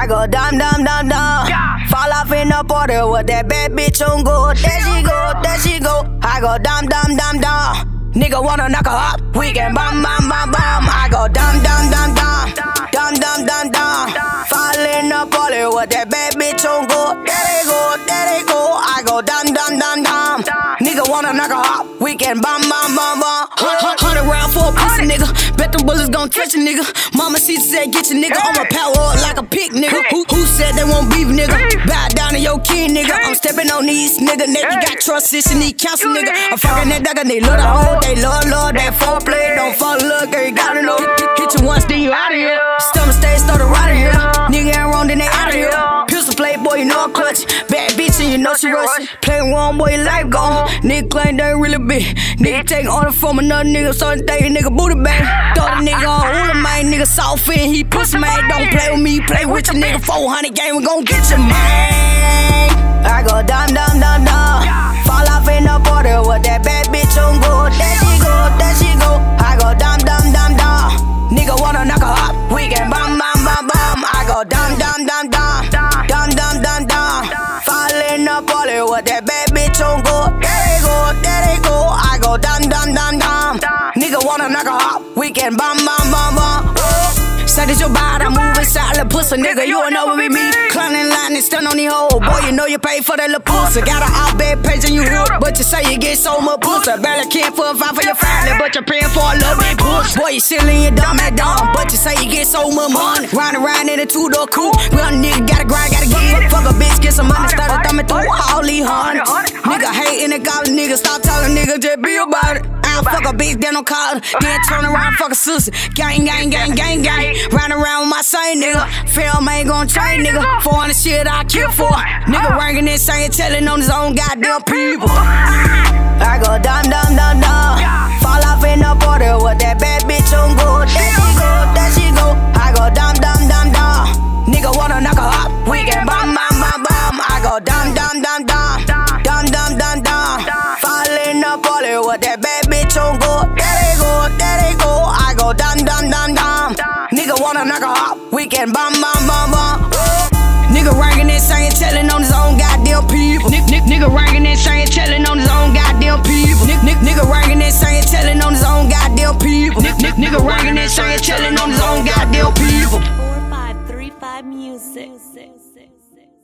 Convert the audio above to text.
I go dumb, dumb, dumb, dumb. Fall off in the border with that bad bitch on go. There she go, there she go. I go dumb, dumb, dumb, dumb. Nigga wanna knock her up, we can bum, bum, bum, bum. I go dumb, dumb, dumb, dumb. Dumb, dumb, dumb, dumb. Fall in the border with that bad bitch on go. There they go, there they go. I go dumb, dumb, dumb, dumb. Nigga wanna knock her up, we can bum, bum, bum, bum. 100 round for a pussy nigga. Bet them bullets gon' touch a nigga. Mama Caesar said get your nigga. I'ma power up like a pig nigga. Who said they won't beef nigga? Bow down to your king nigga. I'm stepping on these nigga. Nigga got trust issues, need counsel nigga. I'm fucking that dagger, they love the hoe. They love that foreplay. Don't fall in love, girl, you gotta know. Hit you once, then you outta here. Stomach stay, started right here. Nigga ain't wrong, then they outta here. Pistol play, boy, you know I clutch. Bad bitch, and you know she rushing. Play one, boy, your life gone. Nigga claim they ain't really big. Nigga take order from another nigga, so they nigga booty bang. Throw the nigga on all of my nigga soft in, he pussy man. Don't play with me, play with your nigga. 400 game, we gon' get your man. I go dumb, dumb, dumb, dumb. Fall off in the border with that bad bitch on go. There she go, there she go. I go dumb, dumb, dumb, dumb. Nigga wanna knock her up, we can bum, bum, bum, bum. I go dumb, dumb, dumb, dumb. Dumb, dumb, dumb, dumb. Fall in the border with that bad bitch on go. There they go, there they go. I go dumb, dumb, dumb, dumb. Nigga wanna knock her up, we can bum, bum, bum, bum. Say that your body, I'm moving silent pussy, nigga. You don't know with me. Climbing line and stand on the hole. Boy, you know you pay for that little pussy. Got an outbid page and you hear it, but you say you get so much pussy. Barely can't for a fight for your family, but you're paying for a little bit pussy. Boy, you silly and dumb at dumb, but you say you get so much money. Riding around in a two-door coupe. Real nigga gotta grind, gotta get. Fuck a bitch, get some money, started thumbing through all these hundreds. Nigga hating the goblin, nigga. Stop talking, nigga, just be about it. I'll fuck a bitch, then don't call her. Then turn around, fuck a sister. Gang, gang, gang, gang, gang. Round around with my same nigga. Film ain't gon' change, nigga. 400 shit I kill for. Nigga ranking and saying, telling on his own goddamn people. I go dumb, dumb, dumb, dumb. Fall off in the border with that bad bitch on go. There she go, there she go. I go dumb, dumb, dumb, dumb. Nigga wanna knock her up, we can bum, bum, bum, bum. I go dumb, dumb, dumb, dumb. Dumb, dumb, dumb, dumb. Fall in the border with that bad bitch on go. There they go, there they go. I go dumb, dumb, dumb, dumb. Nigga wanna knock her up, we can bum, bum, bum, bum. Nigga ranking and saying, telling on his own goddamn people. Nigga ranking and saying, telling on his own goddamn people. Nigga ranking and saying, telling on his own goddamn people. Nigga ranking and saying, telling on his own goddamn people. 4535 Music.